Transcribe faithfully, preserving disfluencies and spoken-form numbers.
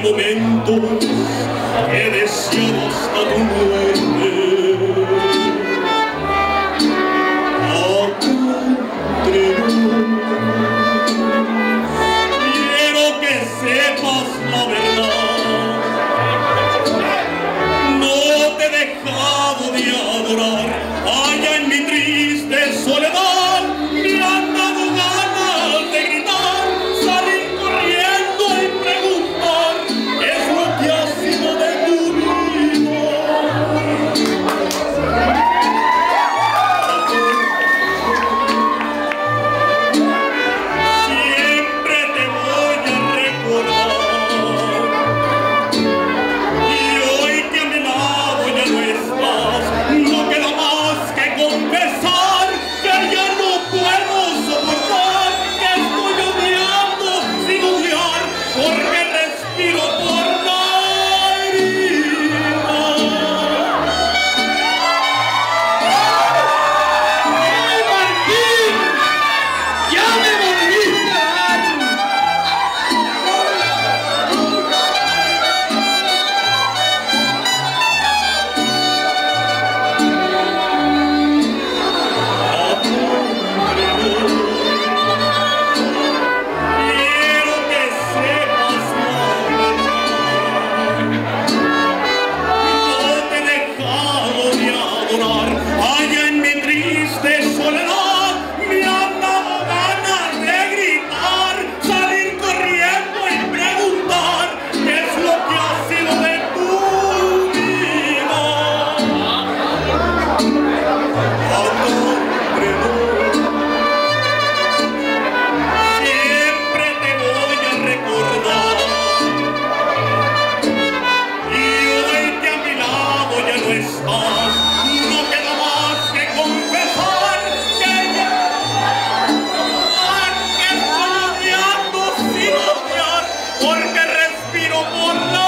momentos que he deseado hasta tu muerte. Quiero que sepas la verdad, no te he dejado de adorar. Allá en mi triste soledad me han dado ganas de gritar, salir corriendo y preguntar qué es lo que ha sido de tu vida. Siempre te voy a recordar, y hoy que a mi lado ya no estás, no queda más que confesar que ya no puedo soportar, que estoy odiando sin odiar, porque respiro por la herida. ¡Ay, Martín! ¡Ya me volviste a dar! Quiero que sepas la verdad, no te he dejado de adorar. Allá en mi triste soledad me han dado ganas de gritar, salir corriendo y preguntar qué es lo que ha sido de tu vida. Siempre te voy a recordar, y hoy que a mi lado ya no estás, no queda más que confesar que ya que estoy odiando sin odiar, porque respiro por la